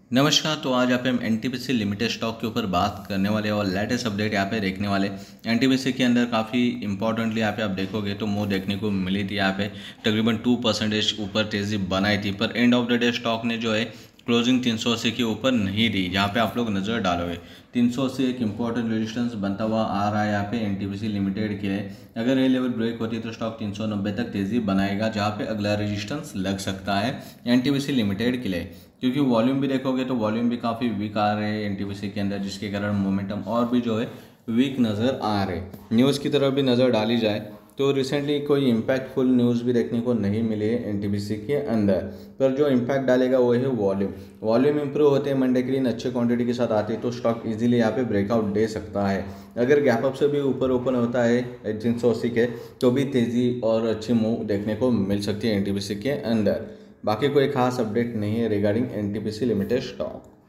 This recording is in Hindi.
नमस्कार। तो आज यहाँ पे हम एनटीपीसी लिमिटेड स्टॉक के ऊपर बात करने वाले हैं और लेटेस्ट अपडेट यहाँ पे देखने वाले। एनटीपीसी के अंदर काफ़ी इंपॉर्टेंटली यहाँ पे आप देखोगे तो मूव देखने को मिली थी। यहाँ पे तकरीबन 2% ऊपर तेज़ी बनाई थी, पर end of the day stock ने जो है क्लोजिंग 380 के ऊपर नहीं दी। जहाँ पे आप लोग नज़र डालोगे 380 एक इंपॉर्टेंट रेजिस्टेंस बनता हुआ आ रहा है यहाँ पे एनटीपीसी लिमिटेड के लिए। अगर ये लेवल ब्रेक होती है तो स्टॉक 390 तक तेज़ी बनाएगा, जहाँ पे अगला रेजिस्टेंस लग सकता है एनटीपीसी लिमिटेड के लिए। क्योंकि वॉल्यूम भी देखोगे तो वॉल्यूम भी काफ़ी वीक आ रहे हैं एनटीपीसी के अंदर, जिसके कारण मोमेंटम और भी जो है वीक नज़र आ रहे। न्यूज़ की तरफ भी नज़र डाली जाए तो रिसेंटली कोई इम्पैक्टफुल न्यूज़ भी देखने को नहीं मिली है एनटीपीसी के अंदर, पर जो इम्पैक्ट डालेगा वो है वॉल्यूम इंप्रूव होते हैं मंडे के दिन अच्छे क्वांटिटी के साथ आते हैं तो स्टॉक इजीली यहाँ पे ब्रेकआउट दे सकता है। अगर गैप अप से भी ऊपर ओपन होता है 380 के तो भी तेज़ी और अच्छी मूव देखने को मिल सकती है एनटीपीसी के अंदर। बाकी कोई खास अपडेट नहीं है रिगार्डिंग एनटीपीसी लिमिटेड स्टॉक।